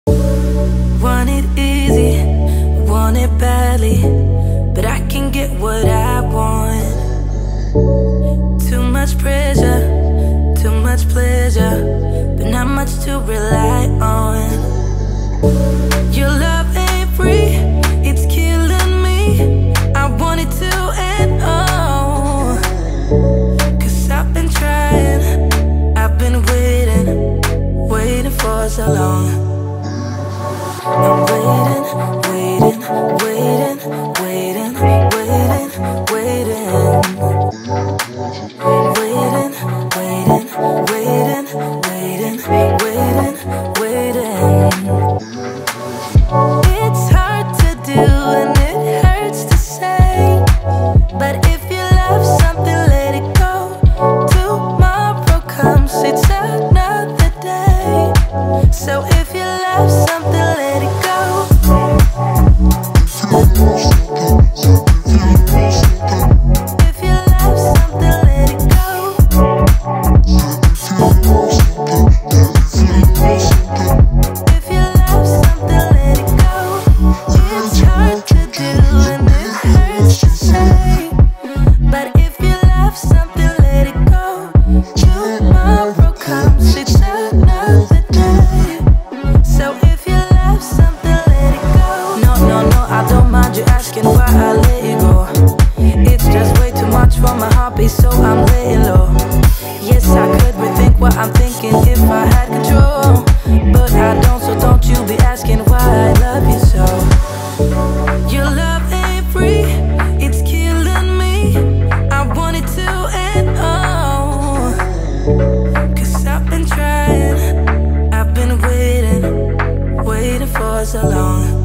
Want it easy, want it badly, but I can get what I want. Too much pressure, too much pleasure, but not much to rely on. Your love ain't free, it's killing me. I want it to end, oh, 'cause I've been trying, I've been waiting for so long. I'm waiting, waiting, waiting, waiting, waiting, waiting, waiting, waiting, waiting, waiting, waiting, waiting. It's hard to do and it hurts to say, but if you love something, let it go. Tomorrow comes, it's another day. So if you love something, let it go. If you love something, let it go. If you love something, let it go. It's hard to do and it hurts to say, but if you love something, let it go. Tomorrow comes, it's another day. So if you love something, let it go. No, no, no, I don't mind you asking why I let you go. It's just way too much for my heartbeat, so I'm laying low. Yes, I could rethink what I'm thinking if I had control, but I don't, so don't you be asking why I love you so. Your love ain't free, it's killing me. I want it to end, oh, 'cause I've been trying, I've been waiting for so long.